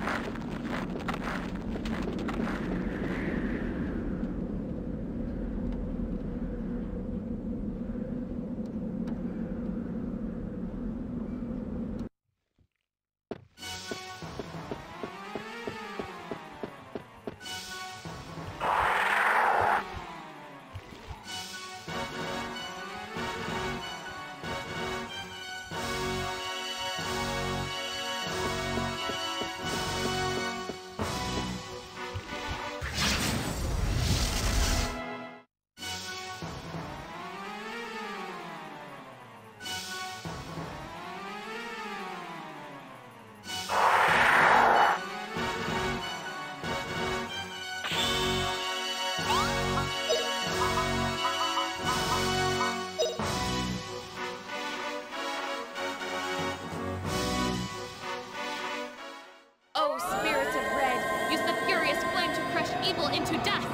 Into dust!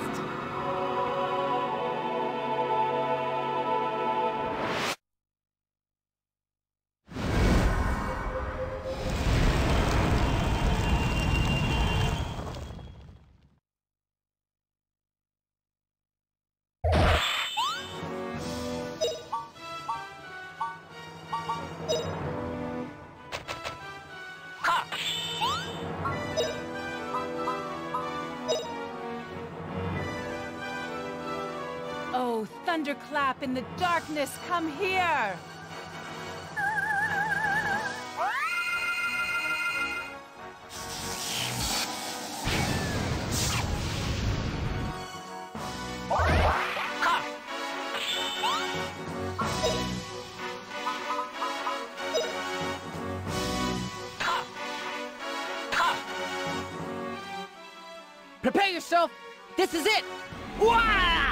Oh, thunderclap in the darkness, come here! Prepare yourself! This is it! Wah!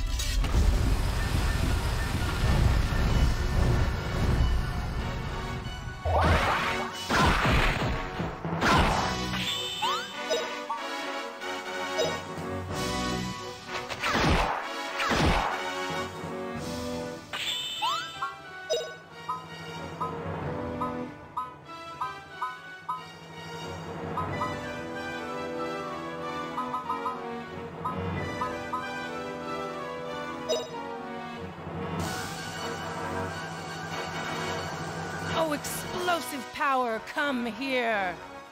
Oh, explosive power, come here!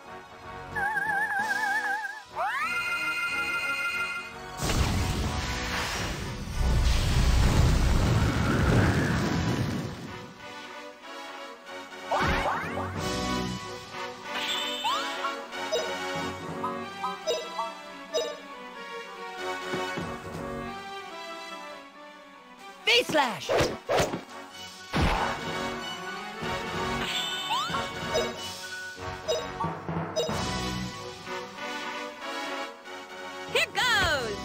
V-slash! Here goes!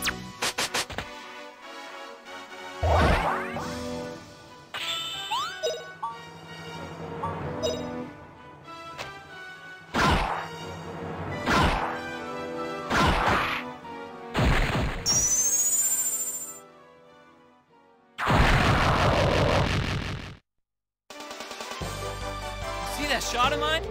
See that shot of mine?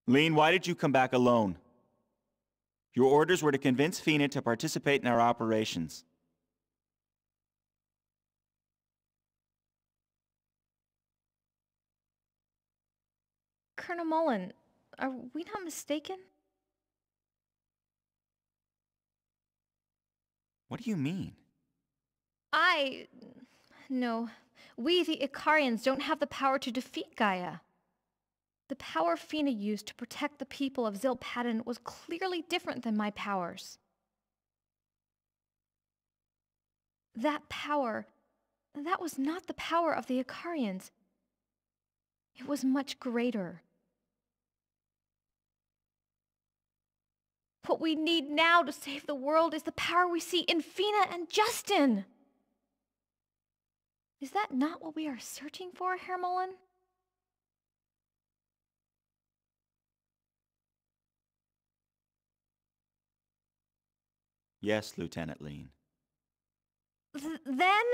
Lean, why did you come back alone? Your orders were to convince Fina to participate in our operations. Colonel Mullen, are we not mistaken? What do you mean? No. We, the Icarians, don't have the power to defeat Gaia. The power Fina used to protect the people of Zilpadan was clearly different than my powers. That power, that was not the power of the Icarians. It was much greater. What we need now to save the world is the power we see in Fina and Justin. Is that not what we are searching for, Herr Mullen? Yes, Lieutenant Lean. Then?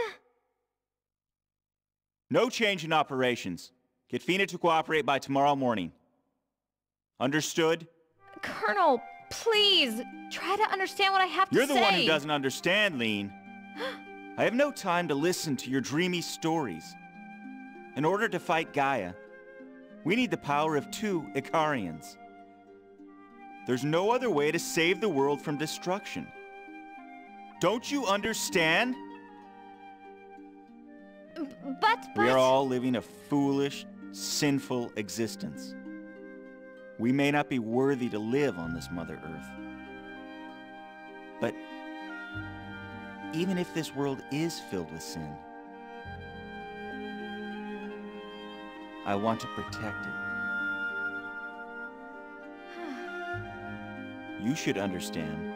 No change in operations. Get Fina to cooperate by tomorrow morning. Understood? Colonel, please, try to understand what I have to say. You're the one who doesn't understand, Lean. I have no time to listen to your dreamy stories. In order to fight Gaia, we need the power of 2 Icarians. There's no other way to save the world from destruction. Don't you understand? But... We are all living a foolish, sinful existence. We may not be worthy to live on this Mother Earth. But even if this world is filled with sin, I want to protect it. You should understand.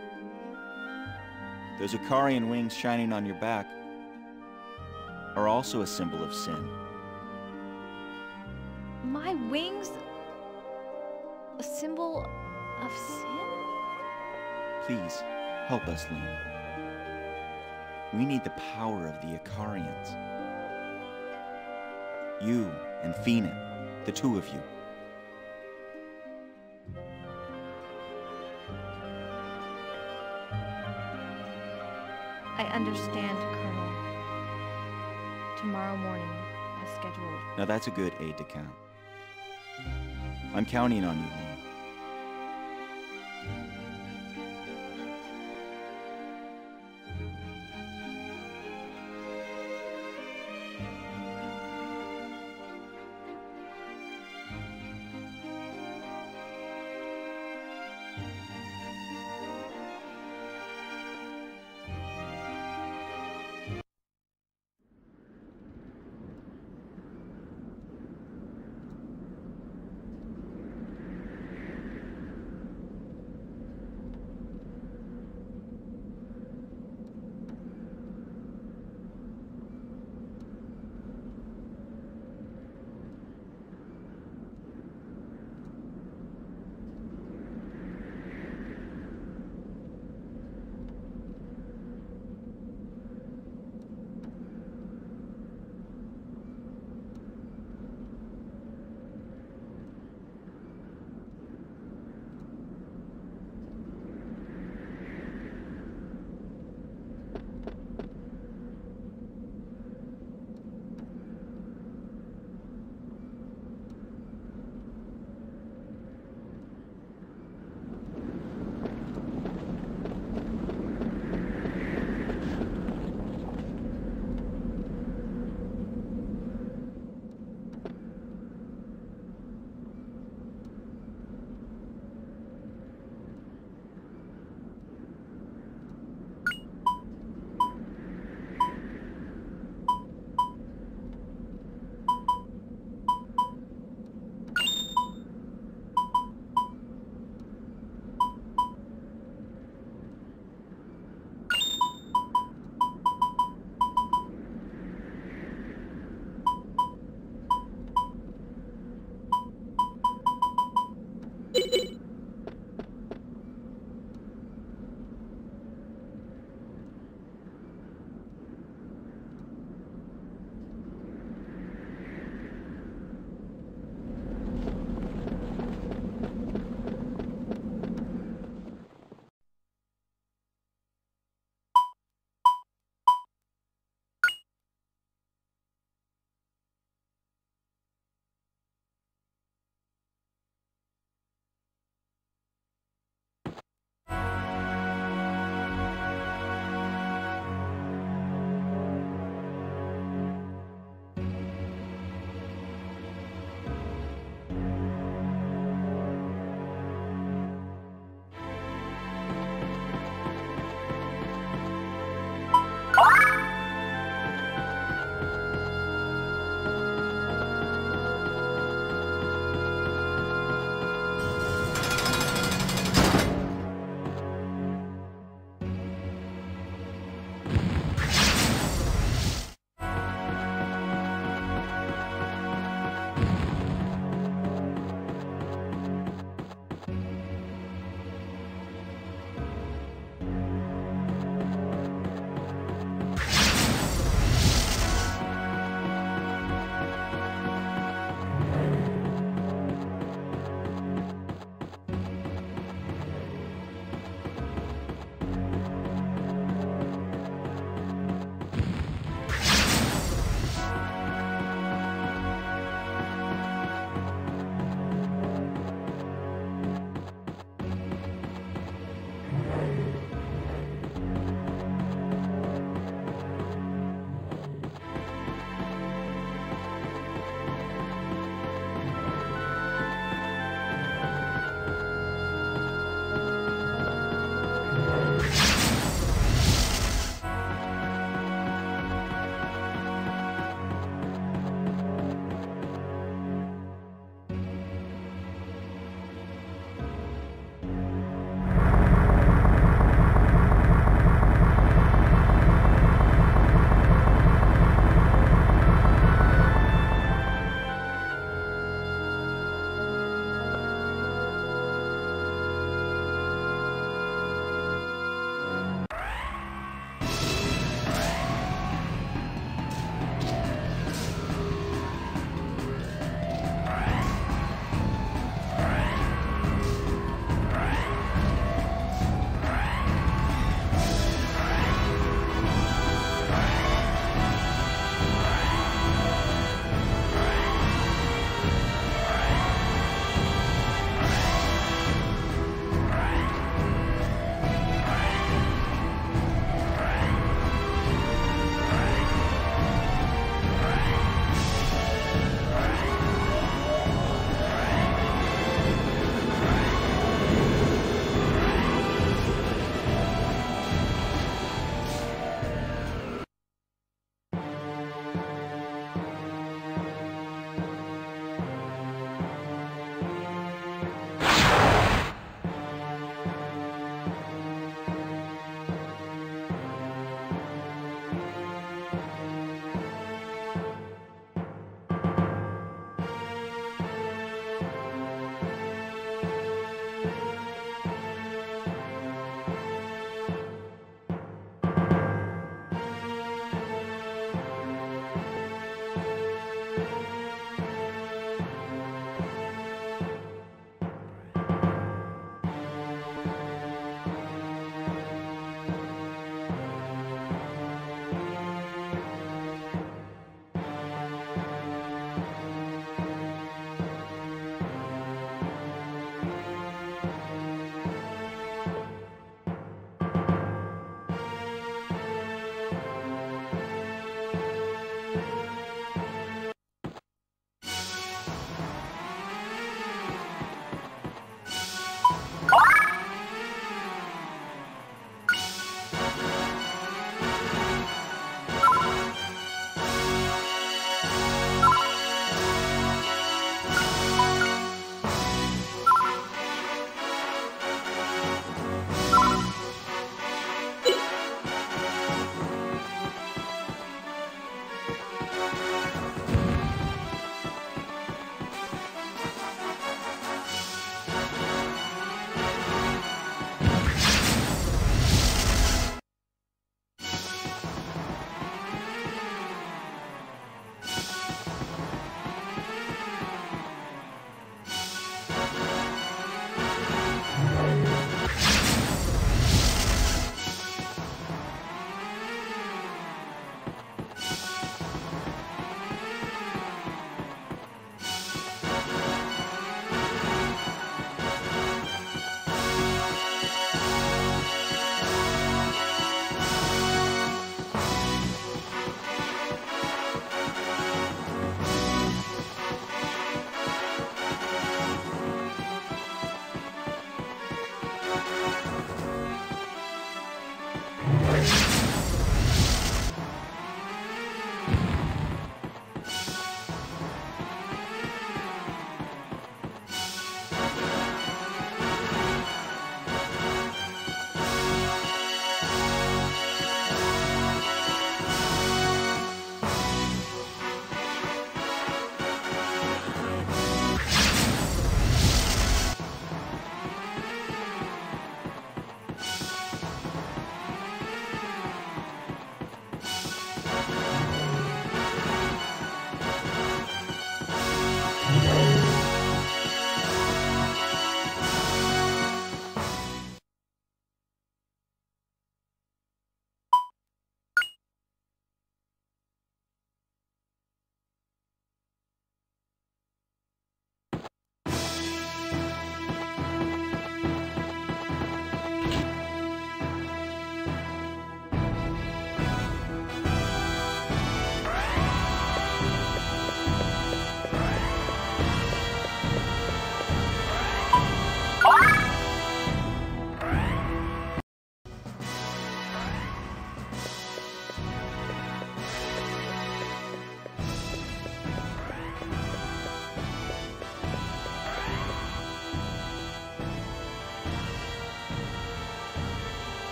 Those Icarian wings shining on your back are also a symbol of sin. My wings? A symbol of sin? Please, help us, Lean. We need the power of the Icarians. You and Fina, the 2 of you. I understand, Colonel. Tomorrow morning, as scheduled. Now that's a good aide-de-camp. I'm counting on you, Lean.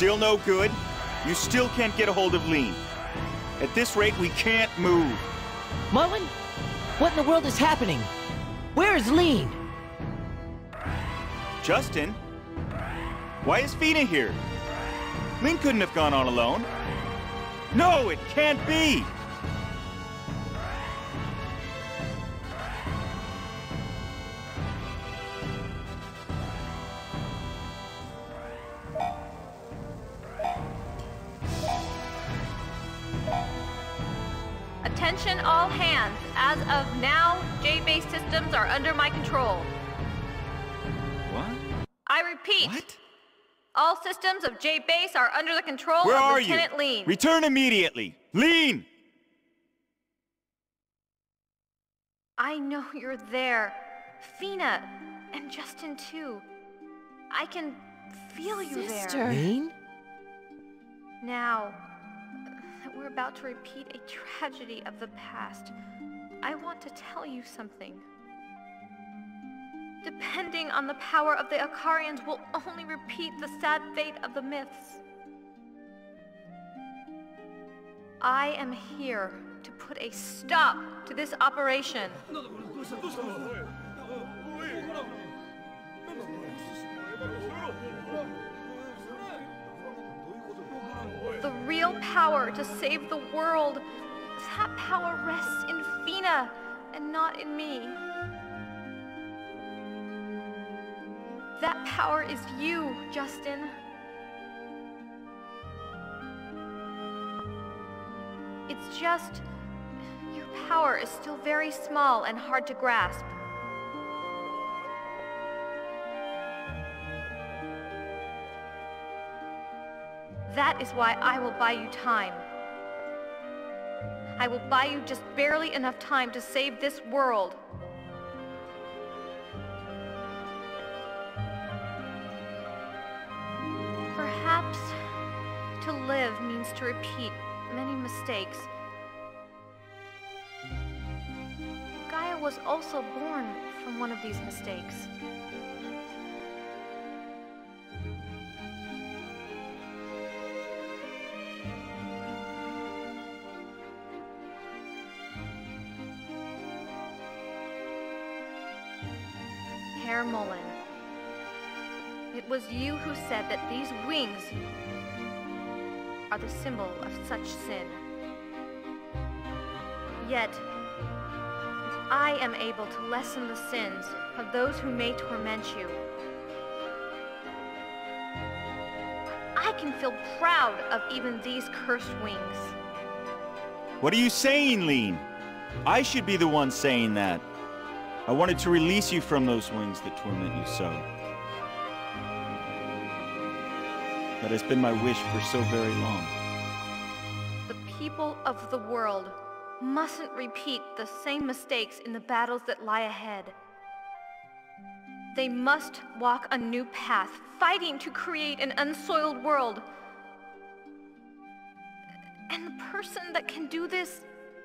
Still no good? You still can't get a hold of Lean. At this rate, we can't move. Mullen? What in the world is happening? Where is Lean? Justin? Why is Fina here? Lean couldn't have gone on alone. No, it can't be! Attention all hands. As of now, J-base systems are under my control. What? I repeat. What? All systems of J-base are under the control Where of are Lieutenant you? Lean. Return immediately! Lean! I know you're there. Fina, and Justin too. I can feel you there. Lean? Now that we're about to repeat a tragedy of the past, I want to tell you something. Depending on the power of the Ikarians will only repeat the sad fate of the myths. I am here to put a stop to this operation. The real power to save the world, that power rests in Fina and not in me. That power is you, Justin. It's just, your power is still very small and hard to grasp. That is why I will buy you time. I will buy you just barely enough time to save this world. Perhaps to live means to repeat many mistakes. Gaia was also born from one of these mistakes. Herr Mullen, it was you who said that these wings are the symbol of such sin. Yet, if I am able to lessen the sins of those who may torment you, I can feel proud of even these cursed wings. What are you saying, Lean? I should be the one saying that. I wanted to release you from those wings that torment you so. That has been my wish for so very long. The people of the world mustn't repeat the same mistakes in the battles that lie ahead. They must walk a new path, fighting to create an unsoiled world. And the person that can do this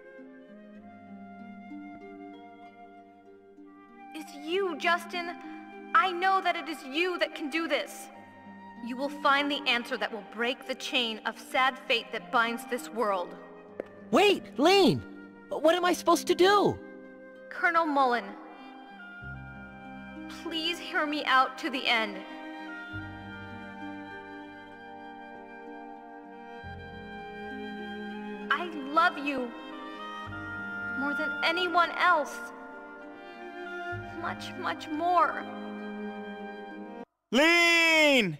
is you, Justin. I know that it is you that can do this. You will find the answer that will break the chain of sad fate that binds this world. Wait, Lean! What am I supposed to do? Colonel Mullen, please hear me out to the end. I love you more than anyone else. Much, much more. Lean!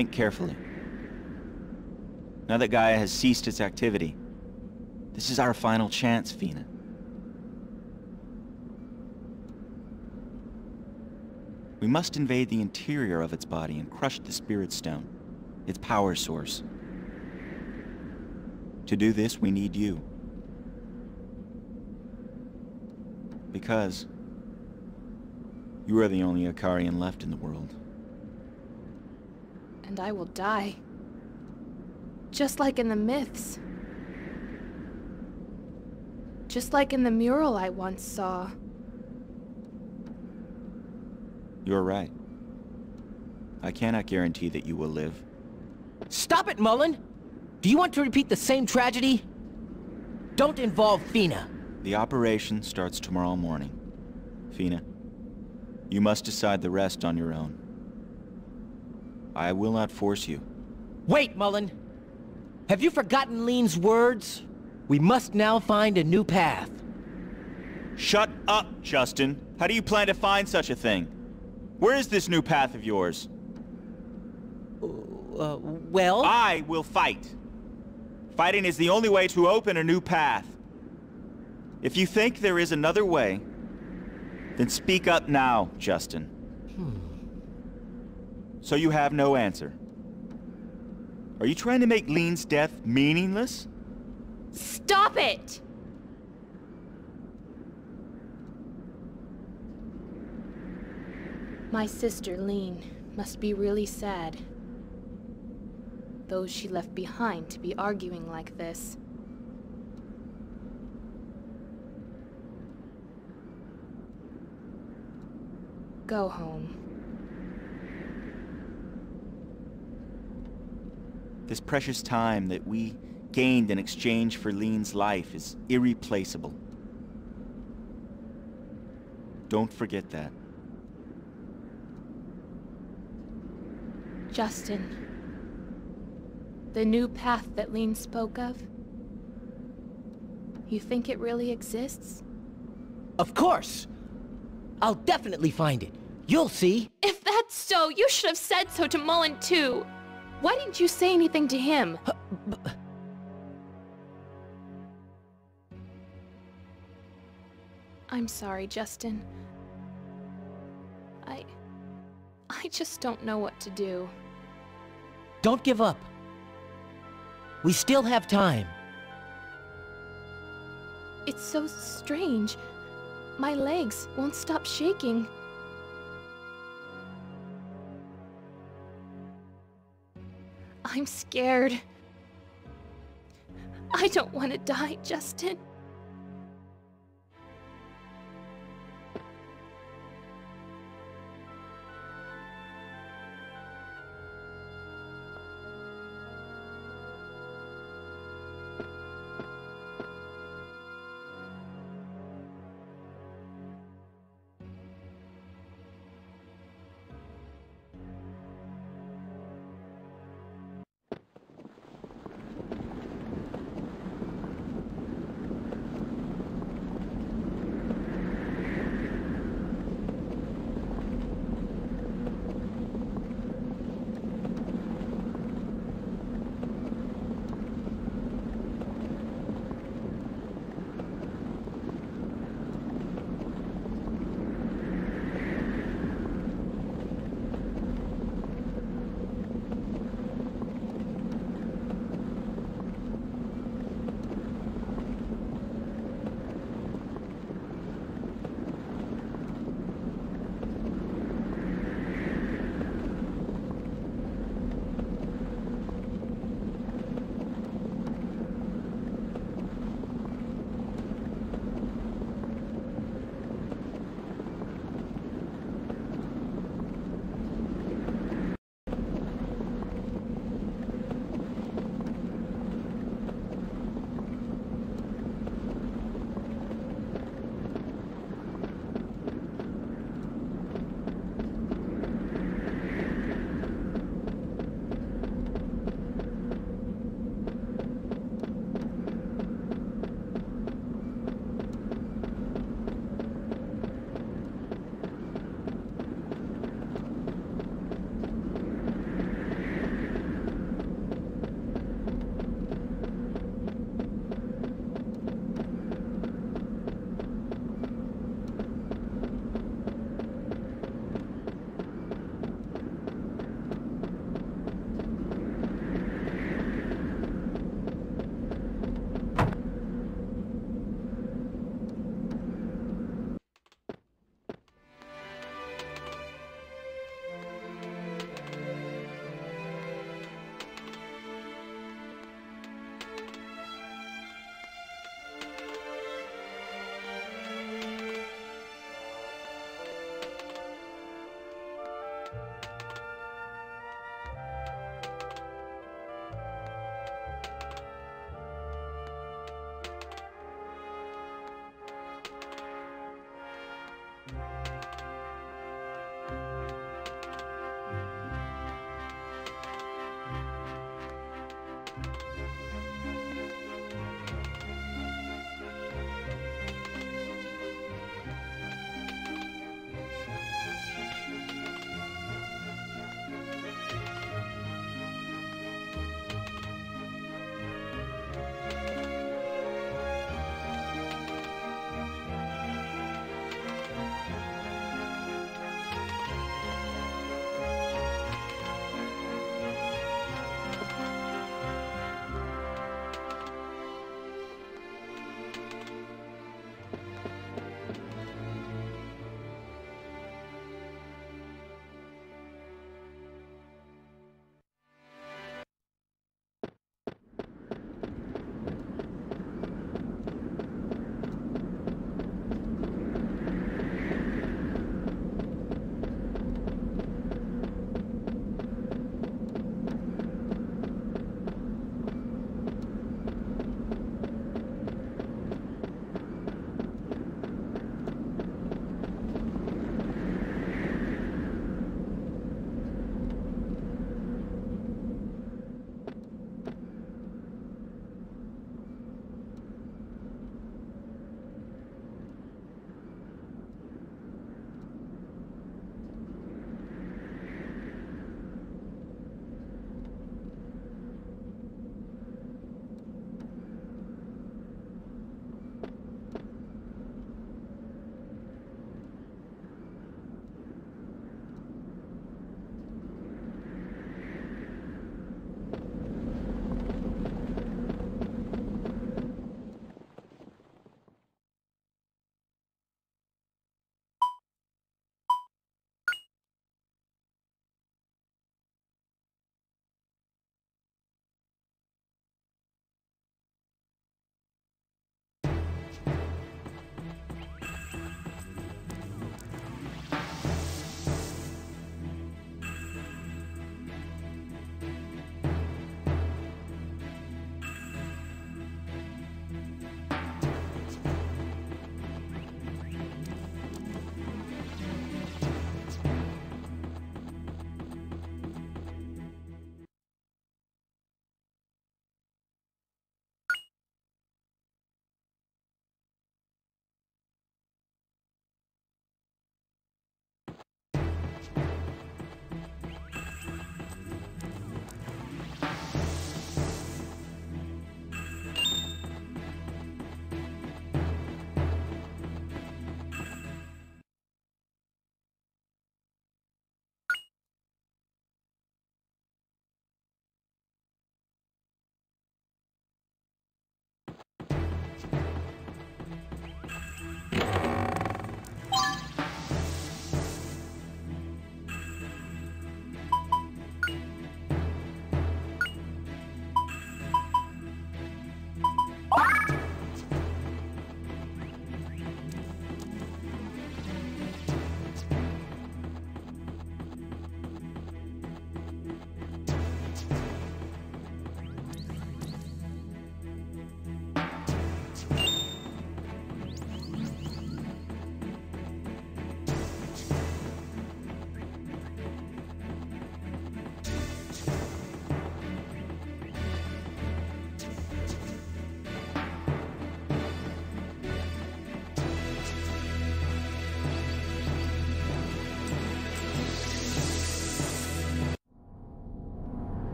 Think carefully. Now that Gaia has ceased its activity, this is our final chance, Fina. We must invade the interior of its body and crush the Spirit Stone, its power source. To do this, we need you. Because you are the only Ikarian left in the world. And I will die. Just like in the myths. Just like in the mural I once saw. You're right. I cannot guarantee that you will live. Stop it, Mullen! Do you want to repeat the same tragedy? Don't involve Fina. The operation starts tomorrow morning. Fina, you must decide the rest on your own. I will not force you. Wait, Mullen! Have you forgotten Lean's words? We must now find a new path. Shut up, Justin! How do you plan to find such a thing? Where is this new path of yours? Well... I will fight! Fighting is the only way to open a new path. If you think there is another way, then speak up now, Justin. So you have no answer. Are you trying to make Lean's death meaningless? Stop it! My sister, Lean, must be really sad. Those she left behind to be arguing like this. Go home. This precious time that we gained in exchange for Lean's life is irreplaceable. Don't forget that. Justin. The new path that Lean spoke of? You think it really exists? Of course! I'll definitely find it. You'll see. If that's so, you should have said so to Mullen too. Why didn't you say anything to him? I'm sorry, Justin. I just don't know what to do. Don't give up. We still have time. It's so strange. My legs won't stop shaking. I'm scared. I don't want to die, Justin.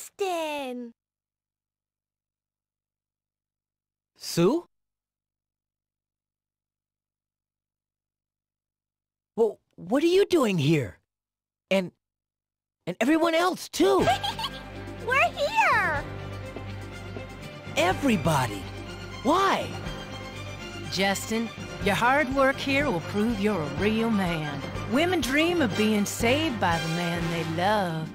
Justin! Sue? Well, what are you doing here? And everyone else, too! We're here! Everybody! Why? Justin, your hard work here will prove you're a real man. Women dream of being saved by the man they love.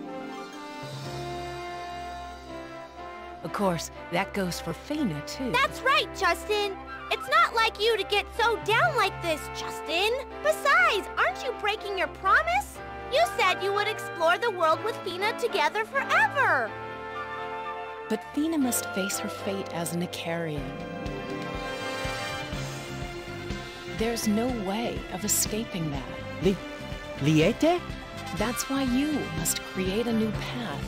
Of course, that goes for Fina, too. That's right, Justin! It's not like you to get so down like this, Justin! Besides, aren't you breaking your promise? You said you would explore the world with Fina together forever! But Fina must face her fate as an Icarian. There's no way of escaping that. Liete? That's why you must create a new path.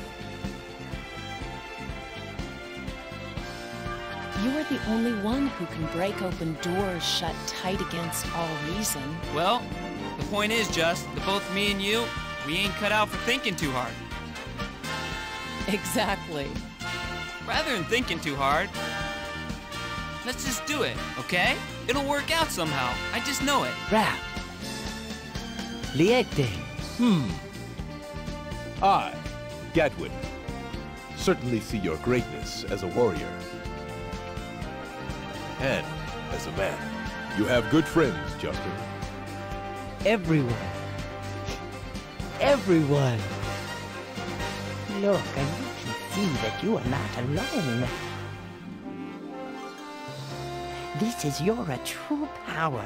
You are the only one who can break open doors shut tight against all reason. Well, the point is, Just, that both me and you, we ain't cut out for thinking too hard. Exactly. Rather than thinking too hard, let's just do it, okay? It'll work out somehow. I just know it. Rap. Liete. I, Gadwin, certainly see your greatness as a warrior. And as a man. You have good friends, Justin. Everyone. Everyone. Look, and you can see that you are not alone. This is your true power.